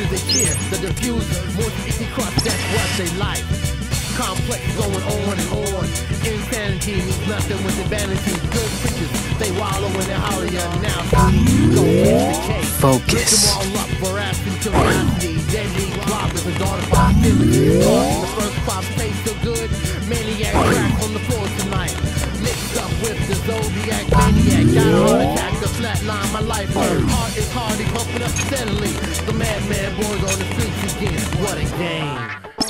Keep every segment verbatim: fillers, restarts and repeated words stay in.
they cheer. The diffuser, more sticky crust, that's what they like. Complex going on and on. Insanity means nothing with the vanity. Good preachers, they wallow in their holiday now. Go get the cake. Focus. Them all up for asking curiosity. Deadly drop is a daughter positivity. Cause the first pop tastes so good. Maniac crack on the floor tonight. Mixed up with the Zodiac maniac. Got a heart attack to flatline my life. Heart is hardy, pumping up steadily. The madman boys on the streets again. What a game.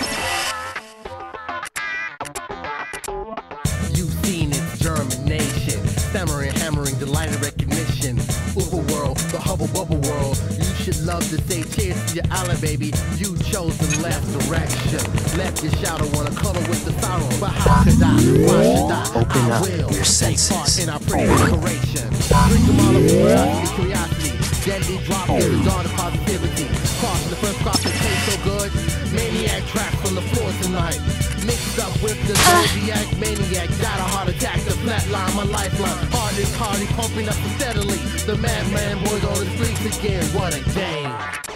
You've seen its germination, stammering, hammering, delighted recognition. Ooh world, the hubble bubble world. You should love to say cheers to your ally, baby. You chose the left direction. Left your shadow wanna cuddle with the sorrow. But how could I? Why should I? Open I up will your senses. take part in our pre-decoration. Bring them all up with curiosity, curiosity. Deadly drop in the dawn of positivity. Crossing the first cross that tastes so good. Maniac tracks on the floor tonight. Mixed up with the Zodiac maniac. Got a heart attack to flatline my lifeline. Heart is hardy, pumping up steadily. The madman boys on the streets again. What a game.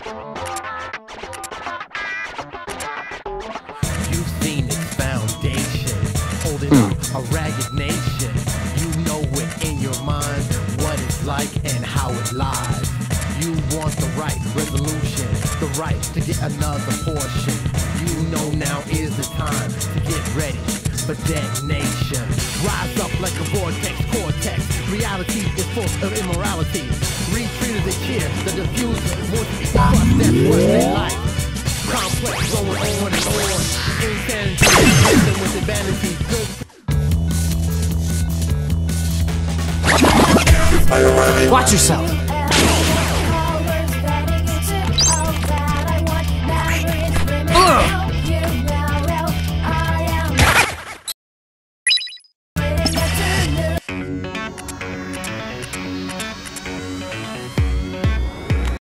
You've seen its foundation, holding up a ragged nation. You know it in your mind, what it's like and how it lies. You want the right resolution, the right to get another portion. You know now is the time to get ready for detonation. Rise up like a vortex, cortex. Reality is full of immorality. Retreat as they cheer, the diffuser, more to be crushed, that's what they like. Complex going on and on. Insanity, nothing with the vanity. Good. Watch yourself.